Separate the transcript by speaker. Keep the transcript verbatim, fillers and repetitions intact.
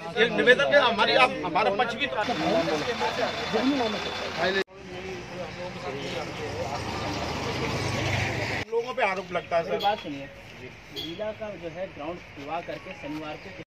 Speaker 1: एक निवेदन है हमारी, आप हमारा पक्ष भी लोगों पे आरोप लगता है सर।
Speaker 2: बात सुनिए, जिला का जो है ग्राउंड विवाह करके शनिवार को